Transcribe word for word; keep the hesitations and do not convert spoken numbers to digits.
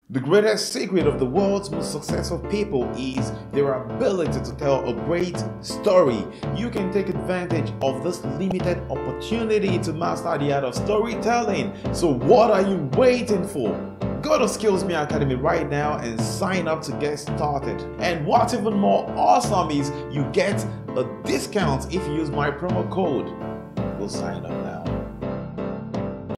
The greatest secret of the world's most successful people is their ability to tell a great story. You can take advantage of this limited opportunity to master the art of storytelling. So what are you waiting for? Go to Skillsme Academy right now and sign up to get started. And what's even more awesome is you get a discount if you use my promo code. Go sign up now.